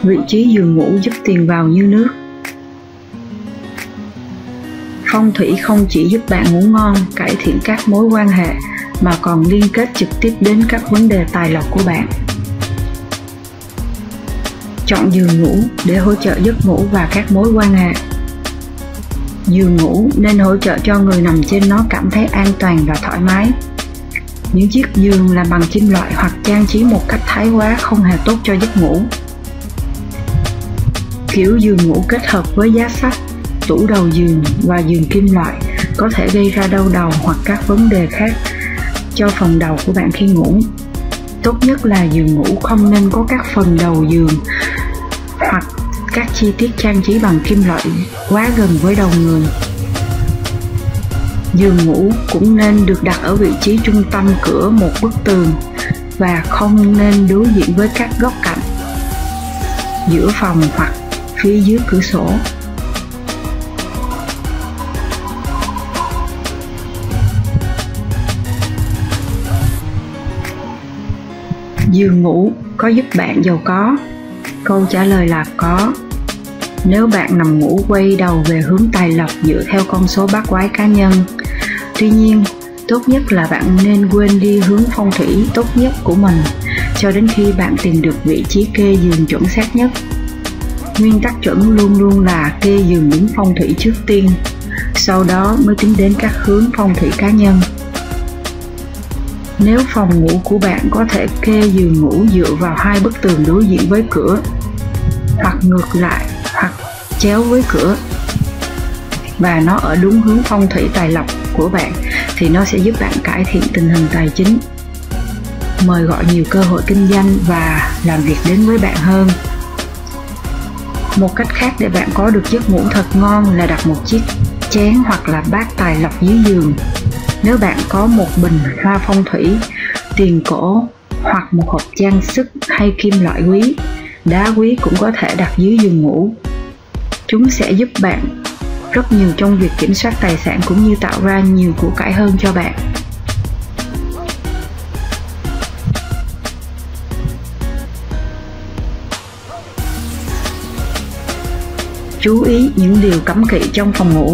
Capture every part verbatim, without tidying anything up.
Vị trí giường ngủ giúp tiền vào như nước. Phong thủy không chỉ giúp bạn ngủ ngon, cải thiện các mối quan hệ, mà còn liên kết trực tiếp đến các vấn đề tài lộc của bạn. Chọn giường ngủ để hỗ trợ giấc ngủ và các mối quan hệ. Giường ngủ nên hỗ trợ cho người nằm trên nó cảm thấy an toàn và thoải mái. Những chiếc giường làm bằng kim loại hoặc trang trí một cách thái quá không hề tốt cho giấc ngủ. Kiểu giường ngủ kết hợp với giá sách, tủ đầu giường và giường kim loại có thể gây ra đau đầu hoặc các vấn đề khác cho phần đầu của bạn khi ngủ. Tốt nhất là giường ngủ không nên có các phần đầu giường hoặc các chi tiết trang trí bằng kim loại quá gần với đầu người. Giường ngủ cũng nên được đặt ở vị trí trung tâm cửa một bức tường và không nên đối diện với các góc cạnh, giữa phòng hoặc phía dưới cửa sổ. Giường ngủ có giúp bạn giàu có? Câu trả lời là có. Nếu bạn nằm ngủ quay đầu về hướng tài lộc dựa theo con số bát quái cá nhân. Tuy nhiên, tốt nhất là bạn nên quên đi hướng phong thủy tốt nhất của mình cho đến khi bạn tìm được vị trí kê giường chuẩn xác nhất. Nguyên tắc chuẩn luôn luôn là kê giường đúng phong thủy trước tiên, sau đó mới tính đến các hướng phong thủy cá nhân. Nếu phòng ngủ của bạn có thể kê giường ngủ dựa vào hai bức tường đối diện với cửa, hoặc ngược lại, hoặc chéo với cửa, và nó ở đúng hướng phong thủy tài lộc của bạn, thì nó sẽ giúp bạn cải thiện tình hình tài chính, mời gọi nhiều cơ hội kinh doanh và làm việc đến với bạn hơn. Một cách khác để bạn có được giấc ngủ thật ngon là đặt một chiếc chén hoặc là bát tài lộc dưới giường. Nếu bạn có một bình hoa phong thủy, tiền cổ hoặc một hộp trang sức hay kim loại quý, đá quý cũng có thể đặt dưới giường ngủ. Chúng sẽ giúp bạn rất nhiều trong việc kiểm soát tài sản cũng như tạo ra nhiều của cải hơn cho bạn. Chú ý những điều cấm kỵ trong phòng ngủ.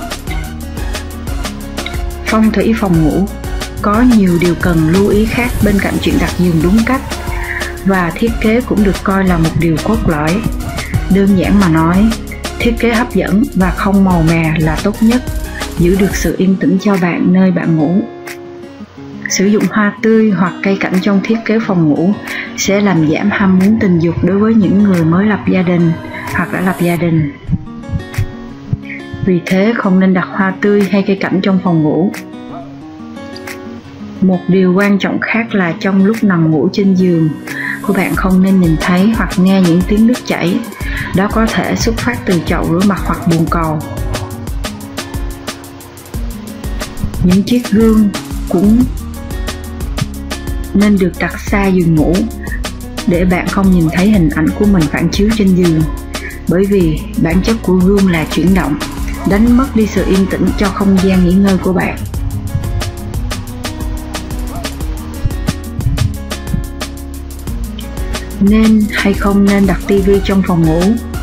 Phong thủy phòng ngủ có nhiều điều cần lưu ý khác bên cạnh chuyện đặt giường đúng cách, và thiết kế cũng được coi là một điều cốt lõi. Đơn giản mà nói, thiết kế hấp dẫn và không màu mè là tốt nhất, giữ được sự yên tĩnh cho bạn nơi bạn ngủ. Sử dụng hoa tươi hoặc cây cảnh trong thiết kế phòng ngủ sẽ làm giảm ham muốn tình dục đối với những người mới lập gia đình hoặc đã lập gia đình. Vì thế không nên đặt hoa tươi hay cây cảnh trong phòng ngủ. Một điều quan trọng khác là trong lúc nằm ngủ trên giường của bạn không nên nhìn thấy hoặc nghe những tiếng nước chảy. Đó có thể xuất phát từ chậu rửa mặt hoặc bồn cầu. Những chiếc gương cũng nên được đặt xa giường ngủ để bạn không nhìn thấy hình ảnh của mình phản chiếu trên giường, bởi vì bản chất của gương là chuyển động, đánh mất đi sự yên tĩnh cho không gian nghỉ ngơi của bạn. Nên hay không nên đặt tivi trong phòng ngủ?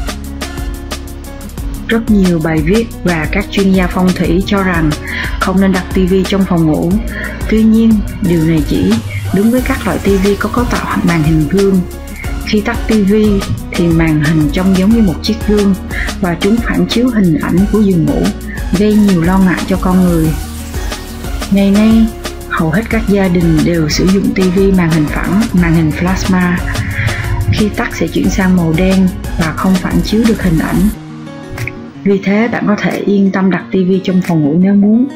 Rất nhiều bài viết và các chuyên gia phong thủy cho rằng không nên đặt tivi trong phòng ngủ. Tuy nhiên, điều này chỉ đúng với các loại tivi có cấu tạo màn hình gương. Khi tắt tivi thì màn hình trông giống như một chiếc gương và chúng phản chiếu hình ảnh của giường ngủ, gây nhiều lo ngại cho con người. Ngày nay, hầu hết các gia đình đều sử dụng tivi màn hình phẳng, màn hình plasma. Khi tắt sẽ chuyển sang màu đen và không phản chiếu được hình ảnh. Vì thế bạn có thể yên tâm đặt tivi trong phòng ngủ nếu muốn.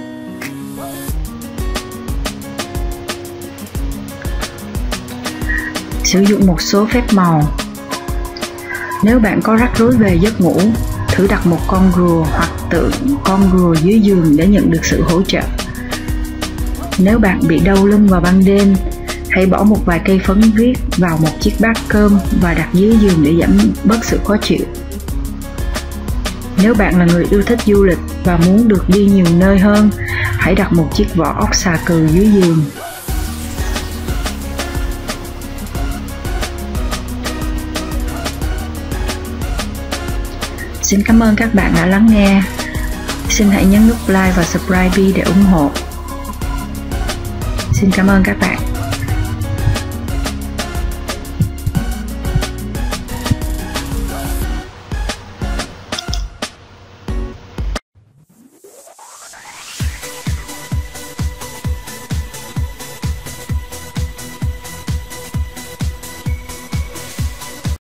Sử dụng một số phép màu. Nếu bạn có rắc rối về giấc ngủ, thử đặt một con rùa hoặc tượng con rùa dưới giường để nhận được sự hỗ trợ. Nếu bạn bị đau lưng vào ban đêm, hãy bỏ một vài cây phấn viết vào một chiếc bát cơm và đặt dưới giường để giảm bớt sự khó chịu. Nếu bạn là người yêu thích du lịch và muốn được đi nhiều nơi hơn, hãy đặt một chiếc vỏ ốc xà cừ dưới giường. Xin cảm ơn các bạn đã lắng nghe. Xin hãy nhấn nút like và subscribe để ủng hộ. Xin cảm ơn các bạn.